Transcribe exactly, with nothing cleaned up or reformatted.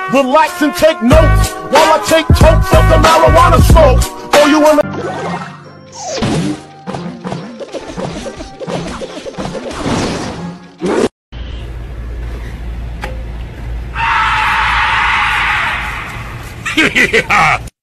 Relax and take notes while I take totes of the marijuana smoke. Throw you in the... Yeah!